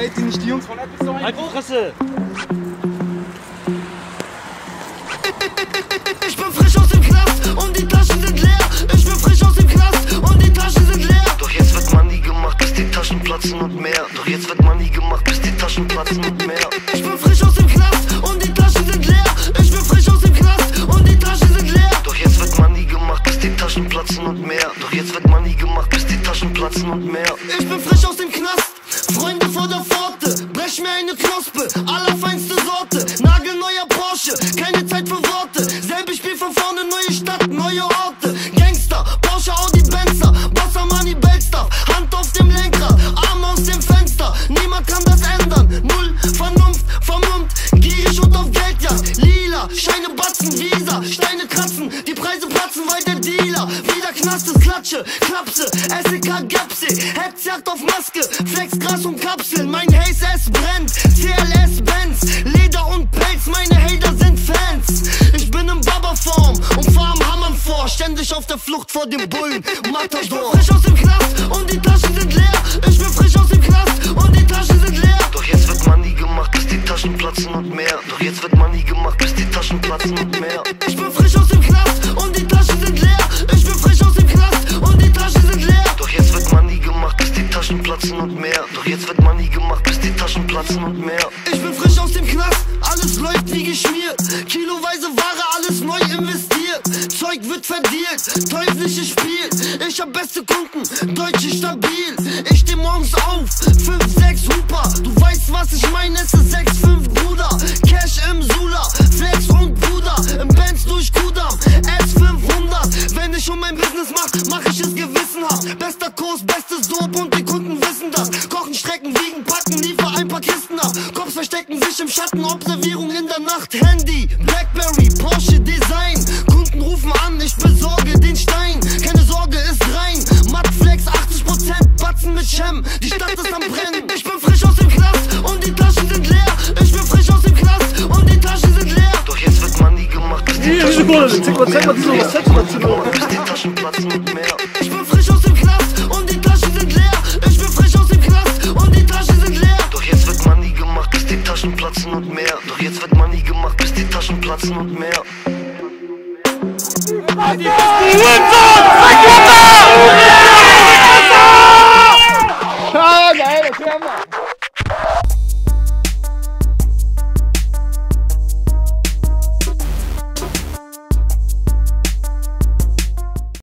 Seid ihr nicht die Jungs von Episode 1? Halt die Fresse! Ich bin frisch aus dem Knast und die Taschen sind leer. Ich bin frisch aus dem Knast und die Taschen sind leer. Doch jetzt wird Money gemacht, bis die Taschen platzen und mehr. Doch jetzt wird Money gemacht, bis die Taschen platzen und mehr. Ich bin frisch aus dem Knast und die Taschen sind leer. Ich bin frisch aus dem Knast und die Taschen sind leer. Doch jetzt wird Money gemacht, bis die Taschen platzen und mehr. Doch jetzt wird Money gemacht, bis die Taschen platzen und mehr. Ich bin frisch aus dem Knast, Freunde vor der Pforte. Brech mir eine Knospe, allerfeinste Sorte. Nagelneuer Porsche, keine Zeit für Worte. Selbes Spiel von vorne, neue Stadt, neue Orte. Gangster, Porsche, Audi, Benzer, Bossa, Money, Bellstuff. Hand auf dem Lenkrad, Arm aus dem Fenster. Niemand kann das ändern, null Vernunft, vermummt. Gierig und auf Geldjagd, lila, Scheine, Batzen, Visa. Steine kratzen, die Preise platzen, weil der Dealer wieder Knast ist, Klatsche, Klapse, SEK, Gapse. Hetzjagd auf Maske, Flex, Gras und Kapseln. Mein Haze S brennt, CLS Benz, Leder und Pelz, meine Hater sind Fans. Ich bin in Baba-Form und fahr am Hammern vor, ständig auf der Flucht vor dem Bullen, Matador. Ich bin frisch aus dem Knast und die Taschen sind leer. Ich bin frisch aus dem Knast und die Taschen sind leer. Doch jetzt wird Money gemacht, bis die Taschen platzen und mehr. Doch jetzt wird Money gemacht, bis die Taschen platzen und mehr. Ich bin frisch aus dem Knast und die Taschen sind leer. Ich bin frisch aus dem Knast und die Taschen sind leer. Doch jetzt wird Money gemacht, bis die Taschen platzen und mehr. Doch jetzt wird Money gemacht, bis die Taschen platzen und mehr. Ich bin frisch aus dem Knast, alles läuft wie geschmiert. Kiloweise Ware, alles neu investiert. Zeug wird verdealt, teuflisches Spiel. Ich hab beste Kunden, Deutsche stabil. Ich steh morgens auf, 5, 6 Huper. Du weißt, was ich meine, es ist 6, 5 Bruder. Cash im Sula, Flex und Bruder. Im Benz durch Kudam, S500. Wenn ich mein Business mach ich es gewissenhaft. Bester Kurs, bestes Dope und die Kunden wissen das. Kochen, strecken, wiegen, packen, liefer ein paar Kisten ab. Cops verstecken sich im Schatten, Observierung in der Nacht. Handy, Blackberry, Porsche Design. Kunden rufen an, ich besorge den Stein. Keine Sorge, ist rein. Mattflex, 80%, Batzen mit Chem. Die Stadt ist am Brennen. Ich bin frisch aus dem Knast und die Taschen sind leer. Ich bin frisch aus dem Knast und die Taschen sind leer. Doch jetzt wird Money gemacht, bis die Taschen platzen und mehr. Bis die Taschen platzen und mehr. Ich bin frisch aus dem Knast und die Taschen sind leer. Ich bin frisch aus dem Knast und die Taschen sind leer. Doch jetzt wird Money gemacht, bis die Taschen platzen und mehr. Doch jetzt wird Money gemacht, bis die Taschen platzen und mehr. Die besten Hurensohn!